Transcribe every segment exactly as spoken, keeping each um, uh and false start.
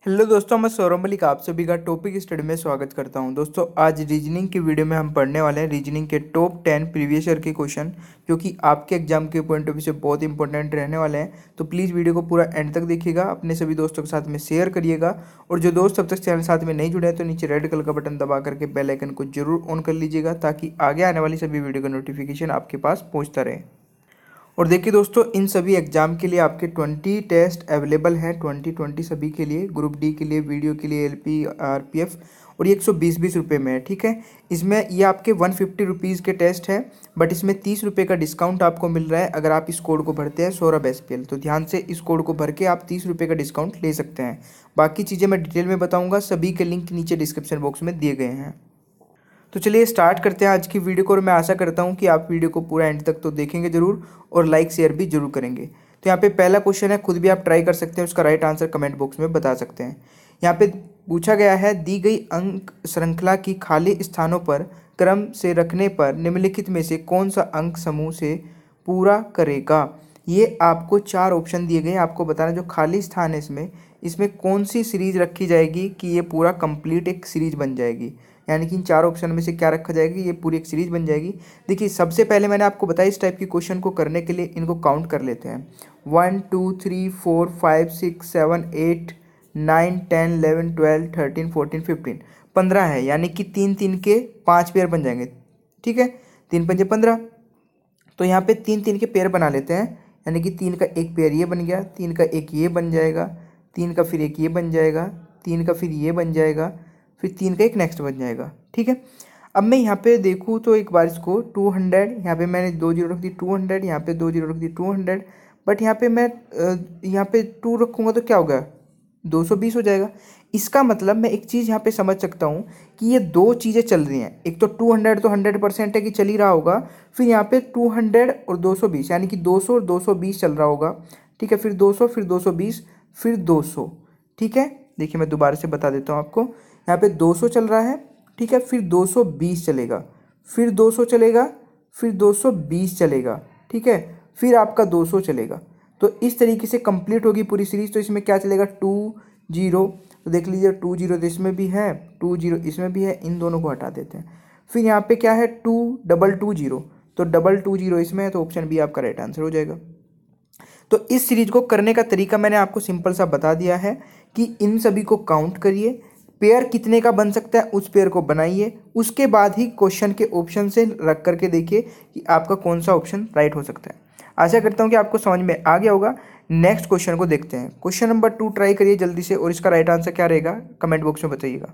Hello दोस्तों, मैं सौरभ मलिक आप सभी का टॉपिक स्टडी में स्वागत करता हूं। दोस्तों, आज रीजनिंग की वीडियो में हम पढ़ने वाले हैं रीजनिंग के टॉप टेन प्रीवियस ईयर के क्वेश्चन, जो कि आपके एग्जाम के पॉइंट ऑफ व्यू से बहुत इंपॉर्टेंट रहने वाले हैं। तो प्लीज़ वीडियो को पूरा एंड तक देखिएगा, अपने सभी दोस्तों के साथ में शेयर करिएगा। और जो दोस्त अब तक चैनल साथ में नहीं जुड़े हैं तो नीचे रेड कलर का बटन दबा करके बेल आइकन को जरूर ऑन कर लीजिएगा, ताकि आगे आने वाली सभी वीडियो का नोटिफिकेशन आपके पास पहुँचता रहे। और देखिए दोस्तों, इन सभी एग्जाम के लिए आपके ट्वेंटी टेस्ट अवेलेबल हैं, ट्वेंटी ट्वेंटी सभी के लिए, ग्रुप डी के लिए, वीडियो के लिए, एलपी, आरपीएफ, और ये एक सौ बीस बीस रुपये में है। ठीक है, इसमें ये आपके वन फिफ्टी रुपीज़ के टेस्ट है, बट इसमें तीस रुपये का डिस्काउंट आपको मिल रहा है अगर आप इस कोड को भरते हैं सौरभ एस पी एल। तो ध्यान से इस कोड को भर के आप तीस रुपये का डिस्काउंट ले सकते हैं। बाकी चीज़ें मैं डिटेल में बताऊँगा, सभी के लिंक नीचे डिस्क्रिप्शन बॉक्स में दिए गए हैं। तो चलिए स्टार्ट करते हैं आज की वीडियो को। और मैं आशा करता हूं कि आप वीडियो को पूरा एंड तक तो देखेंगे जरूर और लाइक शेयर भी जरूर करेंगे। तो यहाँ पे पहला क्वेश्चन है, खुद भी आप ट्राई कर सकते हैं, उसका राइट आंसर कमेंट बॉक्स में बता सकते हैं। यहाँ पे पूछा गया है, दी गई अंक श्रृंखला की खाली स्थानों पर क्रम से रखने पर निम्नलिखित में से कौन सा अंक समूह से पूरा करेगा। ये आपको चार ऑप्शन दिए गए हैं, आपको बताना जो खाली स्थान है इसमें इसमें कौन सी सीरीज रखी जाएगी कि ये पूरा कंप्लीट एक सीरीज बन जाएगी। यानी कि इन चार ऑप्शन में से क्या रखा जाएगा, ये पूरी एक सीरीज बन जाएगी। देखिए, सबसे पहले मैंने आपको बताया इस टाइप की क्वेश्चन को करने के लिए इनको काउंट कर लेते हैं। One two three four five six seven eight nine ten eleven twelve thirteen fourteen fifteen पंद्रह है, यानी कि तीन तीन के पाँच पेयर बन जाएंगे। ठीक है, तीन पंजे पंद्रह। तो यहाँ पे तीन तीन के पेयर बना लेते हैं, यानी कि तीन का एक पेयर ये बन गया, तीन का एक ये बन जाएगा, तीन का फिर एक ये बन जाएगा, तीन का फिर ये बन जाएगा, फिर तीन का एक नेक्स्ट बन जाएगा। ठीक है, अब मैं यहाँ पे देखूँ तो एक बार इसको टू हंड्रेड, यहाँ पे मैंने दो जीरो रख दी, टू हंड्रेड, यहाँ पे दो जीरो रख दी, टू हंड्रेड, बट यहाँ पे मैं यहाँ पे टू रखूँगा तो क्या होगा, दो सौ बीस हो जाएगा। इसका मतलब मैं एक चीज़ यहाँ पे समझ सकता हूँ कि ये दो चीज़ें चल रही हैं। एक तो टू हंड्रेड तो हंड्रेड परसेंट है कि चल ही रहा होगा, फिर यहाँ पे टू हंड्रेड और दो सौ बीस, यानी कि दो सौ और दो सौ बीस चल रहा होगा। ठीक है, फिर दो सौ, फिर दो सौ बीस, फिर दो सौ। ठीक है, देखिए मैं दोबारा से बता देता हूँ आपको। यहाँ पे दो सौ चल रहा है, ठीक है, फिर दो सौ बीस चलेगा, फिर दो सौ चलेगा, फिर दो सौ बीस चलेगा। ठीक है, फिर आपका दो सौ चलेगा। तो इस तरीके से कंप्लीट होगी पूरी सीरीज। तो इसमें क्या चलेगा, टू जीरो, तो देख लीजिए टू जीरो तो इसमें भी है, टू जीरो इसमें भी है, इन दोनों को हटा देते हैं। फिर यहाँ पे क्या है, टू डबल टू जीरो, तो डबल टू जीरो इसमें है, तो ऑप्शन बी आपका राइट आंसर हो जाएगा। तो इस सीरीज को करने का तरीका मैंने आपको सिंपल सा बता दिया है कि इन सभी को काउंट करिए, पेयर कितने का बन सकता है उस पेयर को बनाइए, उसके बाद ही क्वेश्चन के ऑप्शन से रख करके देखिए कि आपका कौन सा ऑप्शन राइट हो सकता है। आशा करता हूं कि आपको समझ में आ गया होगा। नेक्स्ट क्वेश्चन को देखते हैं। क्वेश्चन नंबर टू ट्राई करिए जल्दी से, और इसका राइट आंसर क्या रहेगा कमेंट बॉक्स में बताइएगा।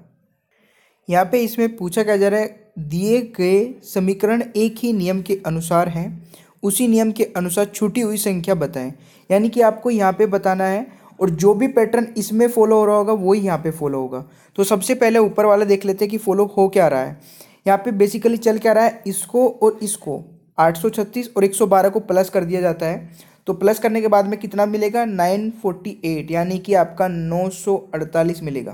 यहाँ पे इसमें पूछा क्या जा रहा है, दिए गए समीकरण एक ही नियम के अनुसार हैं, उसी नियम के अनुसार छूटी हुई संख्या बताएं। यानी कि आपको यहाँ पे बताना है, और जो भी पैटर्न इसमें फॉलो हो रहा होगा वही यहाँ पे फॉलो होगा। तो सबसे पहले ऊपर वाला देख लेते हैं कि फॉलो हो क्या रहा है। यहाँ पे बेसिकली चल क्या रहा है, इसको और इसको आठ सौ छत्तीस और एक सौ बारह को प्लस कर दिया जाता है। तो प्लस करने के बाद में कितना मिलेगा, नाइन फोर्टी एट, यानी कि आपका नौ सौ अड़तालीस मिलेगा।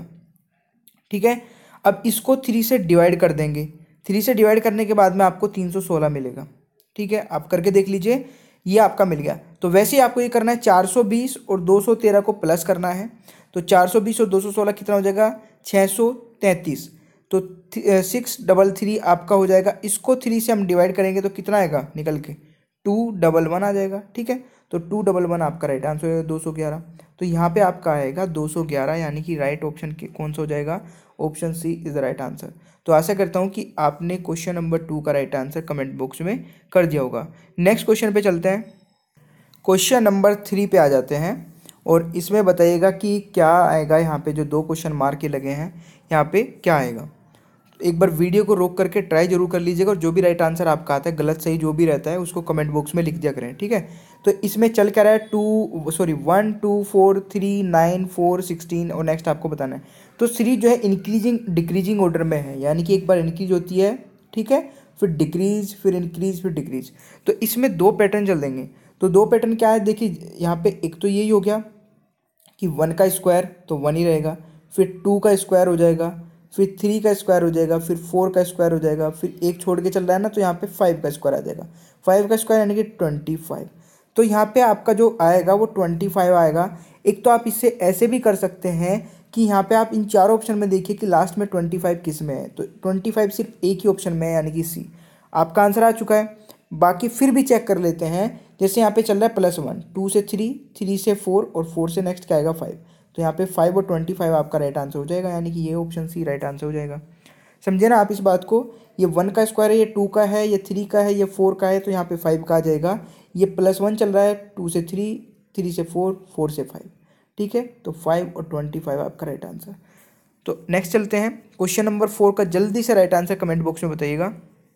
ठीक है, अब इसको थ्री से डिवाइड कर देंगे, थ्री से डिवाइड करने के बाद में आपको तीन सौ सोलह मिलेगा। ठीक है, आप करके देख लीजिए, ये आपका मिल गया। तो वैसे ही आपको ये करना है, चार सौ बीस और दो सौ तेरह को प्लस करना है। तो चार सौ बीस और दो सौ सोलह कितना हो जाएगा, छः सौ तैंतीस। तो सिक्स डबल थ्री आपका हो जाएगा। इसको थ्री से हम डिवाइड करेंगे तो कितना आएगा निकल के, टू डबल वन आ जाएगा। ठीक है, तो टू डबल वन आपका राइट आंसर है, दो सौ ग्यारह। तो यहाँ पे आपका आएगा दो सौ ग्यारह, यानी कि राइट ऑप्शन कौन सा हो जाएगा, option C is the right answer. तो आशा करता हूँ कि आपने क्वेश्चन नंबर टू का राइट आंसर कमेंट बॉक्स में कर दिया होगा। नेक्स्ट क्वेश्चन पे चलते हैं। क्वेश्चन नंबर थ्री पे आ जाते हैं, और इसमें बताइएगा कि क्या आएगा। यहाँ पे जो दो क्वेश्चन मार्क के लगे हैं, यहाँ पे क्या आएगा। एक बार वीडियो को रोक करके ट्राई जरूर कर लीजिएगा, और जो भी राइट आंसर आपका आता है, गलत सही जो भी रहता है, उसको कमेंट बॉक्स में लिख दिया करें। ठीक है, तो इसमें चल क्या रहा है, two sorry one two four three nine four sixteen, और नेक्स्ट आपको बताना है। तो सीरीज जो है इंक्रीजिंग डिक्रीजिंग ऑर्डर में है, यानी कि एक बार इंक्रीज होती है, ठीक है, फिर डिक्रीज, फिर इंक्रीज, फिर डिक्रीज। तो इसमें दो पैटर्न चल देंगे। तो दो पैटर्न क्या है, देखिए यहाँ पे एक तो यही हो गया कि वन का स्क्वायर तो वन ही रहेगा, फिर टू का स्क्वायर हो जाएगा, फिर थ्री का स्क्वायर हो जाएगा, फिर फोर का स्क्वायर हो जाएगा, फिर एक छोड़ के चल रहा है ना, तो यहाँ पे फाइव का स्क्वायर आ जाएगा। फाइव का स्क्वायर यानी कि ट्वेंटी फाइव। तो यहाँ पे आपका जो आएगा वो ट्वेंटी फाइव आएगा। एक तो आप इससे ऐसे भी कर सकते हैं कि यहाँ पे आप इन चारों ऑप्शन में देखिए कि लास्ट में ट्वेंटी फाइव किस में है, तो ट्वेंटी फाइव सिर्फ एक ही ऑप्शन में है यानी कि सी। आपका आंसर आ चुका है। बाकी फिर भी चेक कर लेते हैं। जैसे यहाँ पे चल रहा है प्लस वन, टू से थ्री, थ्री से फोर और फोर से नेक्स्ट क्या आएगा फाइव, तो यहाँ पे फाइव और ट्वेंटी फाइव आपका राइट आंसर हो जाएगा, यानी कि ये ऑप्शन सी राइट आंसर हो जाएगा। समझे ना आप इस बात को। ये वन का स्क्वायर है, ये टू का है, ये थ्री का है, ये फोर का है, तो यहाँ पे फाइव का आ जाएगा। ये प्लस वन चल रहा है, टू से थ्री, थ्री से फोर, फोर से फाइव। ठीक है, तो फाइव और ट्वेंटी फाइव आपका राइट आंसर। तो नेक्स्ट चलते हैं क्वेश्चन नंबर फोर का। जल्दी से राइट आंसर कमेंट बॉक्स में बताइएगा।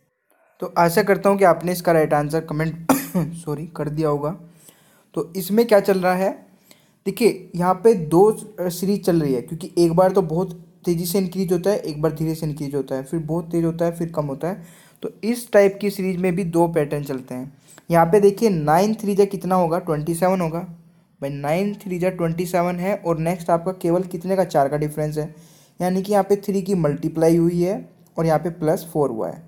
तो आशा करता हूँ कि आपने इसका राइट आंसर कमेंट सॉरी कर दिया होगा। तो इसमें क्या चल रहा है, देखिए यहाँ पे दो सीरीज चल रही है, क्योंकि एक बार तो बहुत तेज़ी से इंक्रीज होता है, एक बार धीरे से इंक्रीज होता है, फिर बहुत तेज़ होता है, फिर कम होता है। तो इस टाइप की सीरीज में भी दो पैटर्न चलते हैं। यहाँ पे देखिए नाइन थ्री जा कितना होगा, ट्वेंटी सेवन होगा भाई। नाइन थ्री जा ट्वेंटी सेवन है, और नेक्स्ट आपका केवल कितने का, चार का डिफरेंस है, यानी कि यहाँ पे थ्री की मल्टीप्लाई हुई है और यहाँ पे प्लस फोर हुआ है।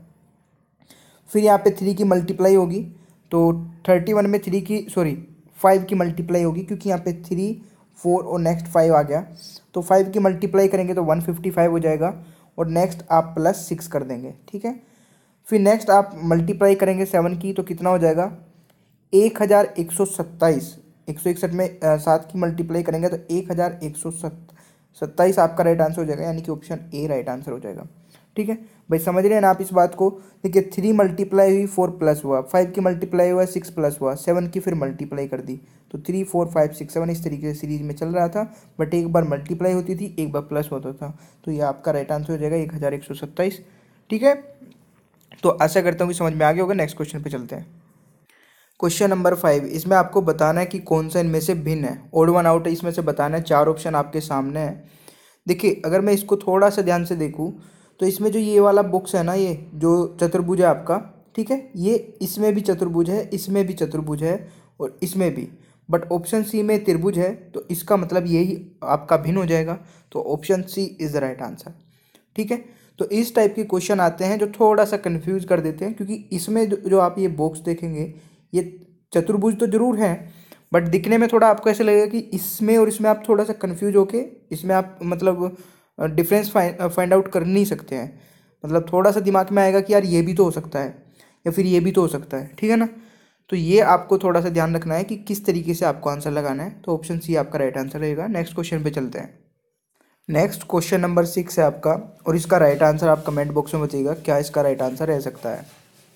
फिर यहाँ पे थ्री की मल्टीप्लाई होगी तो थर्टी वन में थ्री की सॉरी फाइव की मल्टीप्लाई होगी, क्योंकि यहाँ पे थ्री, फोर और नेक्स्ट फाइव आ गया, तो फाइव की मल्टीप्लाई करेंगे तो वन फिफ्टी फाइव हो जाएगा, और नेक्स्ट आप प्लस सिक्स कर देंगे। ठीक है, फिर नेक्स्ट आप मल्टीप्लाई करेंगे सेवन की, तो कितना हो जाएगा, एक हज़ार एक सौ सत्ताईस। एक सौ इकसठ में सात की मल्टीप्लाई करेंगे तो एक हज़ार एक सौ सत्ताईस आपका राइट आंसर हो जाएगा, यानी कि ऑप्शन ए राइट आंसर हो जाएगा। ठीक है भाई, समझ रहे हैं ना आप इस बात को। देखिए थ्री मल्टीप्लाई हुई, फोर प्लस हुआ, फाइव की मल्टीप्लाई हुआ, सिक्स प्लस हुआ, सेवन की फिर मल्टीप्लाई कर दी, तो three four five six seven इस तरीके से सीरीज में चल रहा था। बट एक बार मल्टीप्लाई होती थी, एक बार प्लस होता था, तो ये आपका राइट आंसर हो जाएगा एक हज़ार एक सौ सत्ताईस। ठीक है, तो आशा करता हूँ कि समझ में आ गया होगा। नेक्स्ट क्वेश्चन पे चलते हैं। क्वेश्चन नंबर फाइव, इसमें आपको बताना है कि कौन सा इनमें से भिन्न है, ओड वन आउट है, इसमें से बताना है। चार ऑप्शन आपके सामने है। देखिए अगर मैं इसको थोड़ा सा ध्यान से देखूँ तो इसमें जो ये वाला बॉक्स है ना, ये जो चतुर्भुज है आपका, ठीक है, ये इसमें भी चतुर्भुज है, इसमें भी चतुर्भुज है और इसमें भी, बट ऑप्शन सी में त्रिभुज है, तो इसका मतलब यही आपका भिन्न हो जाएगा। तो option C is the right answer. ठीक है, तो इस टाइप के क्वेश्चन आते हैं जो थोड़ा सा कंफ्यूज कर देते हैं, क्योंकि इसमें जो, जो आप ये बॉक्स देखेंगे, ये चतुर्भुज तो जरूर है, बट दिखने में थोड़ा आपको ऐसे लगेगा कि इसमें और इसमें आप थोड़ा सा कंफ्यूज होके इसमें आप मतलब डिफरेंस फाइंड आउट कर नहीं सकते हैं। मतलब थोड़ा सा दिमाग में आएगा कि यार ये भी तो हो सकता है या फिर ये भी तो हो सकता है। ठीक है ना, तो ये आपको थोड़ा सा ध्यान रखना है कि किस तरीके से आपको आंसर लगाना है। तो ऑप्शन सी आपका राइट आंसर रहेगा। नेक्स्ट क्वेश्चन पे चलते हैं। नेक्स्ट क्वेश्चन नंबर सिक्स है आपका, और इसका राइट आंसर आप कमेंट बॉक्स में बताइएगा क्या इसका राइट आंसर रह सकता है।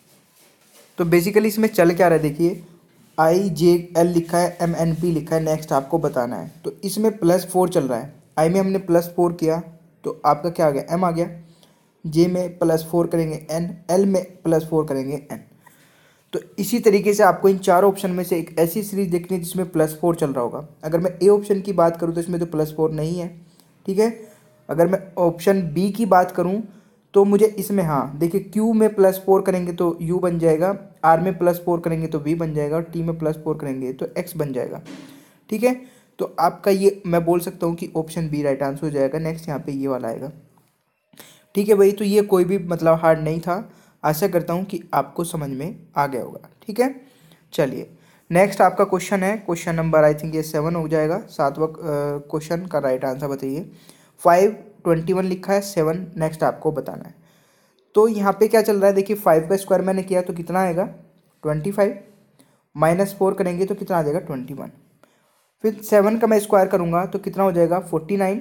तो बेसिकली इसमें चल क्या रहा है, देखिए आई जे एल लिखा है, एम एन पी लिखा है, नेक्स्ट आपको बताना है। तो इसमें प्लस फोर चल रहा है, आई में हमने प्लस फोर किया तो आपका क्या आ गया, एम आ गया। जे में प्लस फोर करेंगे एन, एल में प्लस फोर करेंगे एन। तो इसी तरीके से आपको इन चार ऑप्शन में से एक ऐसी सीरीज देखनी है जिसमें प्लस फोर चल रहा होगा। अगर मैं ए ऑप्शन की बात करूँ तो इसमें तो प्लस फोर नहीं है। ठीक है, अगर मैं ऑप्शन बी की बात करूँ तो मुझे इसमें, हाँ देखिए, क्यू में प्लस फोर करेंगे तो यू बन जाएगा, आर में प्लस फोर करेंगे तो वी बन जाएगा, और टी में प्लस फोर करेंगे तो एक्स बन जाएगा। ठीक है, तो आपका ये मैं बोल सकता हूँ कि ऑप्शन बी राइट आंसर हो जाएगा। नेक्स्ट यहाँ पे ये वाला आएगा। ठीक है भाई, तो ये कोई भी मतलब हार्ड नहीं था। आशा करता हूँ कि आपको समझ में आ गया होगा। ठीक है, चलिए नेक्स्ट आपका क्वेश्चन है, क्वेश्चन नंबर आई थिंक ये सेवन हो जाएगा। सातवां क्वेश्चन का राइट आंसर बताइए। फाइव ट्वेंटी वन लिखा है, सेवन नेक्स्ट आपको बताना है। तो यहाँ पे क्या चल रहा है, देखिए फाइव का स्क्वायर मैंने किया तो कितना आएगा, ट्वेंटी फाइव, माइनस फोर करेंगे तो कितना आ जाएगा, ट्वेंटी वन। फिर सेवन का मैं स्क्वायर करूँगा तो कितना हो जाएगा, फोर्टी नाइन,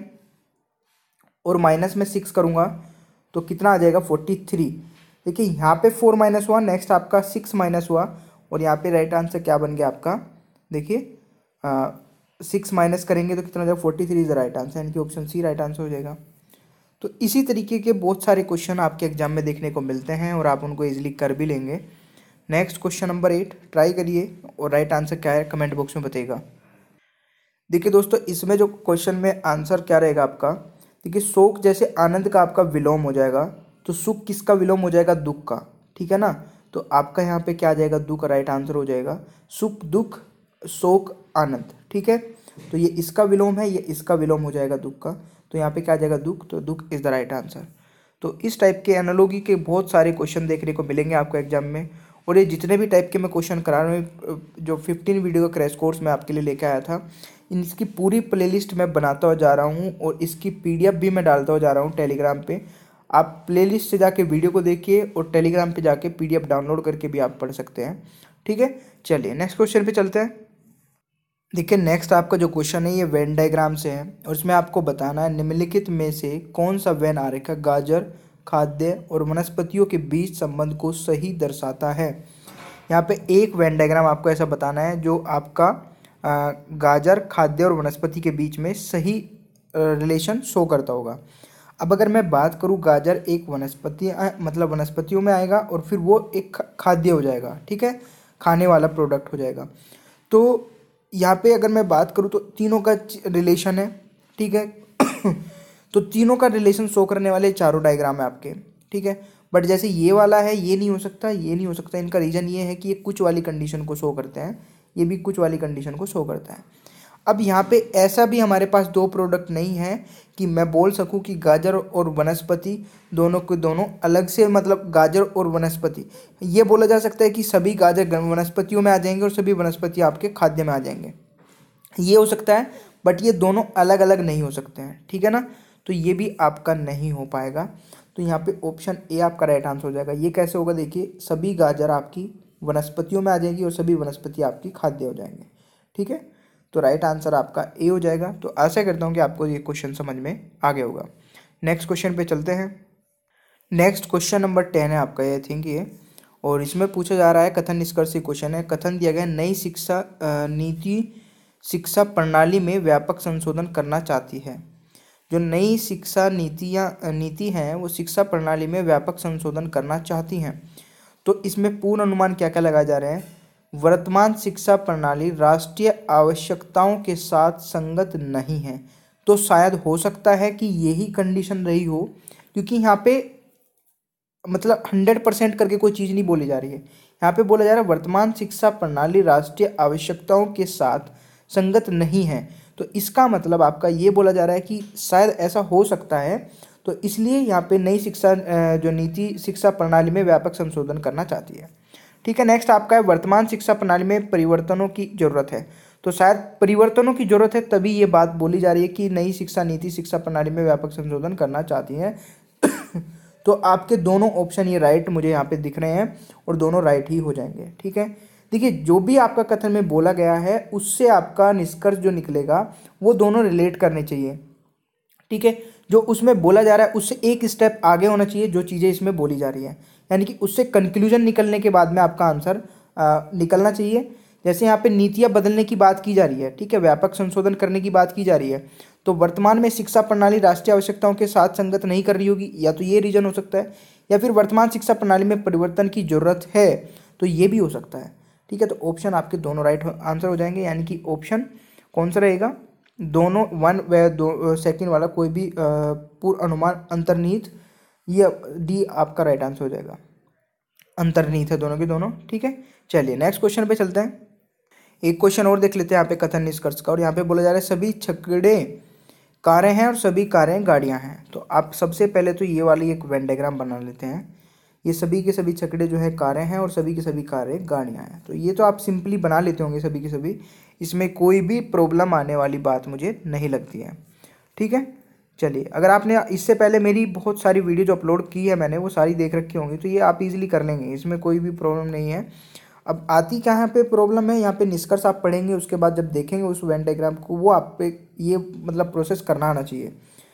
और माइनस में सिक्स करूँगा तो कितना आ जाएगा, फोर्टी थ्री। देखिए यहाँ पे फोर माइनस हुआ, नेक्स्ट आपका सिक्स माइनस हुआ, और यहाँ पे राइट आंसर क्या बन गया आपका, देखिए सिक्स माइनस करेंगे तो कितना हो जाएगा, forty three is the right answer, यानी कि ऑप्शन सी राइट आंसर हो जाएगा। तो इसी तरीके के बहुत सारे क्वेश्चन आपके एग्जाम में देखने को मिलते हैं और आप उनको इजीली कर भी लेंगे। Next question number eight try करिए, और राइट आंसर क्या है कमेंट बॉक्स में बताइएगा। देखिए दोस्तों, इसमें जो क्वेश्चन में आंसर क्या रहेगा आपका, देखिए शोक जैसे आनंद का आपका विलोम हो जाएगा, तो सुख किसका विलोम हो जाएगा, दुख का। ठीक है ना, तो आपका यहाँ पे क्या आ जाएगा, दुख राइट आंसर हो जाएगा। सुख दुख शोक आनंद। ठीक है, तो ये इसका विलोम है, ये इसका विलोम हो जाएगा दुख का, तो यहाँ पे क्या आ जाएगा, दुख, तो दुख इज द राइट आंसर। तो इस टाइप के एनालॉजी के बहुत सारे क्वेश्चन देखने को मिलेंगे आपको एग्जाम में, और ये जितने भी टाइप के मैं क्वेश्चन करा रहा हूँ, जो फिफ्टीन वीडियो का क्रैश कोर्स मैं आपके लिए लेके आया था, इसकी पूरी प्लेलिस्ट मैं बनाता हुआ जा रहा हूँ और इसकी पीडीएफ भी मैं डालता हुआ जा रहा हूँ टेलीग्राम पे। आप प्लेलिस्ट से जाके वीडियो को देखिए और टेलीग्राम पे जाके पीडीएफ डाउनलोड करके भी आप पढ़ सकते हैं। ठीक है, चलिए नेक्स्ट क्वेश्चन पे चलते हैं। देखिए नेक्स्ट आपका जो क्वेश्चन है ये वेन डायग्राम से है और इसमें आपको बताना है निम्नलिखित में से कौन सा वेन आरेख गाजर, खाद्य और वनस्पतियों के बीच संबंध को सही दर्शाता है। यहाँ पे एक वेन डायग्राम आपको ऐसा बताना है जो आपका आ, गाजर, खाद्य और वनस्पति के बीच में सही रिलेशन शो करता होगा। अब अगर मैं बात करूँ, गाजर एक वनस्पति मतलब वनस्पतियों में आएगा और फिर वो एक खाद्य हो जाएगा। ठीक है, खाने वाला प्रोडक्ट हो जाएगा। तो यहाँ पे अगर मैं बात करूँ तो तीनों का रिलेशन है। ठीक है तो तीनों का रिलेशन शो करने वाले चारों डायग्राम है आपके। ठीक है, बट जैसे ये वाला है ये नहीं हो सकता, ये नहीं हो सकता। इनका रीज़न ये है कि ये कुछ वाली कंडीशन को शो करते हैं, ये भी कुछ वाली कंडीशन को शो करता है। अब यहाँ पे ऐसा भी हमारे पास दो प्रोडक्ट नहीं है कि मैं बोल सकूँ कि गाजर और वनस्पति दोनों के दोनों अलग से, मतलब गाजर और वनस्पति ये बोला जा सकता है कि सभी गाजर वनस्पतियों में आ जाएंगे और सभी वनस्पति आपके खाद्य में आ जाएंगे, ये हो सकता है। बट ये दोनों अलग अलग नहीं हो सकते हैं। ठीक है ना, तो ये भी आपका नहीं हो पाएगा। तो यहाँ पे ऑप्शन ए आपका राइट आंसर हो जाएगा। ये कैसे होगा, देखिए सभी गाजर आपकी वनस्पतियों में आ जाएगी और सभी वनस्पति आपकी खाद्य हो जाएंगे। ठीक है, तो राइट आंसर आपका ए हो जाएगा। तो आशा करता हूँ कि आपको ये क्वेश्चन समझ में आ गया होगा। नेक्स्ट क्वेश्चन पे चलते हैं। नेक्स्ट क्वेश्चन नंबर टेन है आपका, आई थिंक ये, और इसमें पूछा जा रहा है कथन निष्कर्षी क्वेश्चन है। कथन दिया गया है नई शिक्षा नीति शिक्षा प्रणाली में व्यापक संशोधन करना चाहती है। जो नई शिक्षा नीतियाँ नीति हैं वो शिक्षा प्रणाली में व्यापक संशोधन करना चाहती हैं। तो इसमें पूर्ण अनुमान क्या क्या लगाए जा रहे हैं। वर्तमान शिक्षा प्रणाली राष्ट्रीय आवश्यकताओं के साथ संगत नहीं है। तो शायद हो सकता है कि यही कंडीशन रही हो, क्योंकि यहाँ पे मतलब हंड्रेड परसेंट करके कोई चीज़ नहीं बोली जा रही है। यहाँ पे बोला जा रहा है वर्तमान शिक्षा प्रणाली राष्ट्रीय आवश्यकताओं के साथ संगत नहीं है। तो इसका मतलब आपका ये बोला जा रहा है कि शायद ऐसा हो सकता है। तो इसलिए यहाँ पे नई शिक्षा जो नीति शिक्षा प्रणाली में व्यापक संशोधन करना चाहती है। ठीक है, नेक्स्ट आपका है वर्तमान शिक्षा प्रणाली में परिवर्तनों की जरूरत है। तो शायद परिवर्तनों की जरूरत है तभी ये बात बोली जा रही है कि नई शिक्षा नीति शिक्षा प्रणाली में व्यापक संशोधन करना चाहती है। तो आपके दोनों ऑप्शन ये राइट मुझे यहाँ पे दिख रहे हैं और दोनों राइट ही हो जाएंगे। ठीक है, देखिए जो भी आपका कथन में बोला गया है उससे आपका निष्कर्ष जो निकलेगा वो दोनों रिलेट करने चाहिए। ठीक है, जो उसमें बोला जा रहा है उससे एक स्टेप आगे होना चाहिए जो चीज़ें इसमें बोली जा रही है, यानी कि उससे कंक्लूजन निकलने के बाद में आपका आंसर आ, निकलना चाहिए। जैसे यहाँ पे नीतियाँ बदलने की बात की जा रही है, ठीक है, व्यापक संशोधन करने की बात की जा रही है, तो वर्तमान में शिक्षा प्रणाली राष्ट्रीय आवश्यकताओं के साथ संगत नहीं कर रही होगी, या तो ये रीजन हो सकता है, या फिर वर्तमान शिक्षा प्रणाली में परिवर्तन की जरूरत है, तो ये भी हो सकता है। ठीक है, तो ऑप्शन आपके दोनों राइट आंसर हो जाएंगे, यानी कि ऑप्शन कौन सा रहेगा, दोनों वन व दो सेकेंड वाला कोई भी पूर्व अनुमान अंतर्निहित, ये डी आपका राइट आंसर हो जाएगा। अंतर्निहित है दोनों के दोनों। ठीक है, चलिए नेक्स्ट क्वेश्चन पे चलते हैं। एक क्वेश्चन और देख लेते हैं यहाँ पे कथन निष्कर्ष का, और यहाँ पे बोला जा रहा है सभी छकड़े कारें हैं और सभी कारें गाड़ियाँ हैं। तो आप सबसे पहले तो ये वाली एक वेन डायग्राम बना लेते हैं। ये सभी के सभी छकड़े जो है कारें हैं और सभी के सभी कारें गाड़ियाँ हैं। तो ये तो आप सिंपली बना लेते होंगे सभी के सभी, इसमें कोई भी प्रॉब्लम आने वाली बात मुझे नहीं लगती है। ठीक है, चलिए अगर आपने इससे पहले मेरी बहुत सारी वीडियो जो अपलोड की है मैंने वो सारी देख रखी होंगी, तो ये आप इजीली कर लेंगे, इसमें कोई भी प्रॉब्लम नहीं है। अब आती कहाँ पे प्रॉब्लम है, यहाँ पे निष्कर्ष आप पढ़ेंगे, उसके बाद जब देखेंगे उस वेन डायग्राम को, वो आप पे ये मतलब प्रोसेस करना आना चाहिए।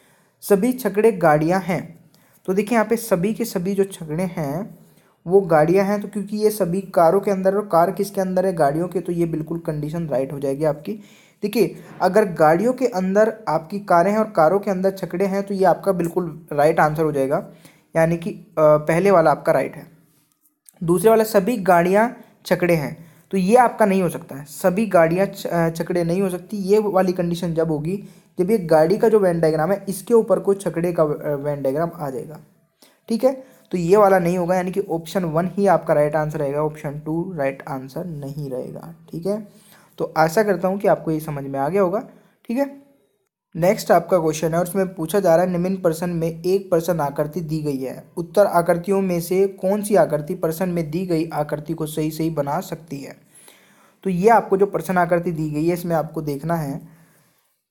सभी छकड़े गाड़ियाँ हैं, तो देखिए यहाँ पे सभी के सभी जो छकड़े हैं वो गाड़ियाँ हैं, तो क्योंकि ये सभी कारों के अंदर, और कार किसके अंदर है, गाड़ियों के, तो ये बिल्कुल कंडीशन राइट हो जाएगी आपकी। देखिए अगर गाड़ियों के अंदर आपकी कारें हैं और कारों के अंदर छकड़े हैं, तो ये आपका बिल्कुल राइट आंसर हो जाएगा, यानी कि पहले वाला आपका राइट है। दूसरे वाला सभी गाड़ियाँ छकड़े हैं, तो ये आपका नहीं हो सकता है, सभी गाड़ियाँ छकड़े नहीं हो सकती। ये वाली कंडीशन जब होगी जब ये गाड़ी का जो वेन डायग्राम है इसके ऊपर कोई छकड़े का वेन डायग्राम आ जाएगा। ठीक है, तो ये वाला नहीं होगा, यानी कि ऑप्शन वन ही आपका राइट आंसर रहेगा, ऑप्शन टू राइट आंसर नहीं रहेगा। ठीक है, तो आशा करता हूँ कि आपको ये समझ में आ गया होगा। ठीक है, नेक्स्ट आपका क्वेश्चन है और उसमें पूछा जा रहा है निम्न प्रश्न में एक प्रश्न आकृति दी गई है, उत्तर आकृतियों में से कौन सी आकृति प्रश्न में दी गई आकृति को सही सही बना सकती है। तो ये आपको जो प्रश्न आकृति दी गई है इसमें आपको देखना है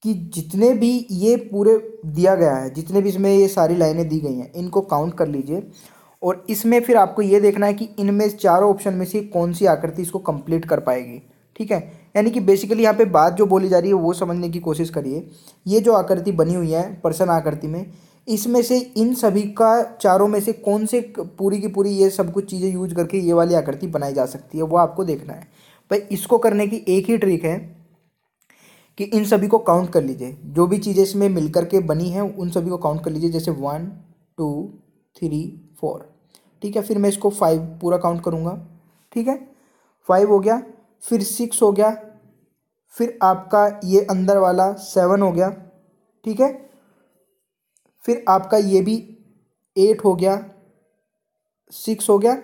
कि जितने भी ये पूरे दिया गया है, जितने भी इसमें ये सारी लाइनें दी गई हैं, इनको काउंट कर लीजिए और इसमें फिर आपको ये देखना है कि इनमें चारों ऑप्शन में से कौन सी आकृति इसको कंप्लीट कर पाएगी। ठीक है, यानी कि बेसिकली यहाँ पे बात जो बोली जा रही है वो समझने की कोशिश करिए। ये जो आकृति बनी हुई है पर्सन आकृति में, इसमें से इन सभी का चारों में से कौन से पूरी की पूरी ये सब कुछ चीज़ें यूज करके ये वाली आकृति बनाई जा सकती है, वो आपको देखना है भाई। इसको करने की एक ही ट्रिक है कि इन सभी को काउंट कर लीजिए, जो भी चीज़ें इसमें मिलकर के बनी हैं उन सभी को काउंट कर लीजिए, जैसे वन टू थ्री फोर। ठीक है, फिर मैं इसको फाइव पूरा काउंट करूँगा। ठीक है, फाइव हो गया, फिर सिक्स हो गया, फिर आपका ये अंदर वाला सेवन हो गया। ठीक है, फिर आपका ये भी एट हो गया, सिक्स हो गया।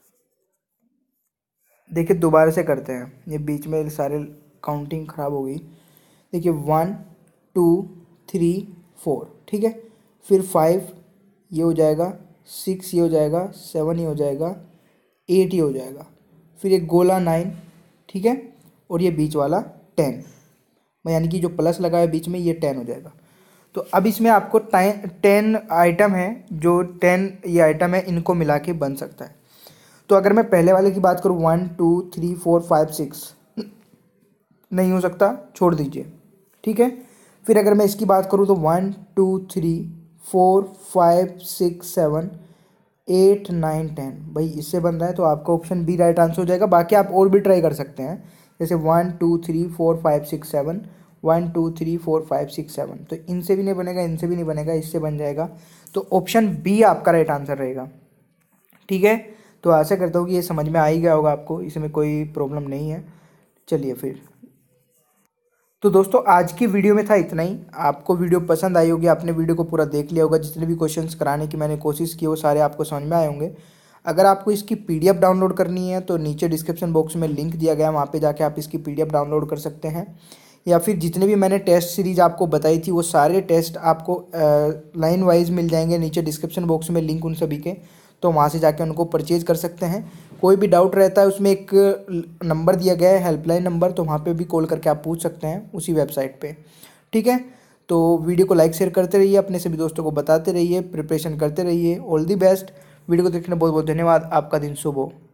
देखिए दोबारा से करते हैं, ये बीच में सारे काउंटिंग खराब हो गई। देखिए वन टू थ्री फोर। ठीक है, फिर फाइव ये हो जाएगा, सिक्स ये हो जाएगा, सेवन ये हो जाएगा, एट ये हो जाएगा, फिर एक गोला नाइन। ठीक है, और ये बीच वाला टेन, यानी कि जो प्लस लगा है बीच में ये टेन हो जाएगा। तो अब इसमें आपको टाइन टेन आइटम है, जो टेन ये आइटम है इनको मिला के बन सकता है। तो अगर मैं पहले वाले की बात करूँ one two three four five six, नहीं हो सकता, छोड़ दीजिए। ठीक है, फिर अगर मैं इसकी बात करूँ तो one two three four five six seven eight nine ten, भाई इससे बन रहा है तो आपका ऑप्शन बी राइट आंसर हो जाएगा। बाकी आप और भी ट्राई कर सकते हैं, जैसे one two three four five six seven, one two three four five six seven, तो इनसे भी नहीं बनेगा, इनसे भी नहीं बनेगा, इससे बन जाएगा। तो ऑप्शन बी आपका राइट आंसर रहेगा। ठीक है, तो आशा करता हूँ कि ये समझ में आ ही गया होगा आपको, इसमें कोई प्रॉब्लम नहीं है। चलिए फिर, तो दोस्तों आज की वीडियो में था इतना ही। आपको वीडियो पसंद आई होगी, आपने वीडियो को पूरा देख लिया होगा, जितने भी क्वेश्चंस कराने की मैंने कोशिश की वो सारे आपको समझ में आए होंगे। अगर आपको इसकी पीडीएफ डाउनलोड करनी है तो नीचे डिस्क्रिप्शन बॉक्स में लिंक दिया गया है, वहाँ पे जाके आप इसकी पीडीएफ डाउनलोड कर सकते हैं। या फिर जितने भी मैंने टेस्ट सीरीज आपको बताई थी वो सारे टेस्ट आपको लाइन वाइज मिल जाएंगे नीचे डिस्क्रिप्शन बॉक्स में लिंक उन सभी के, तो वहाँ से जाके उनको परचेज कर सकते हैं। कोई भी डाउट रहता है उसमें एक नंबर दिया गया है, हेल्पलाइन नंबर, तो वहाँ पे भी कॉल करके आप पूछ सकते हैं उसी वेबसाइट पे। ठीक है, तो वीडियो को लाइक शेयर करते रहिए, अपने सभी दोस्तों को बताते रहिए, प्रिपरेशन करते रहिए। All the best. वीडियो को देखने बहुत बहुत धन्यवाद। आपका दिन शुभ हो।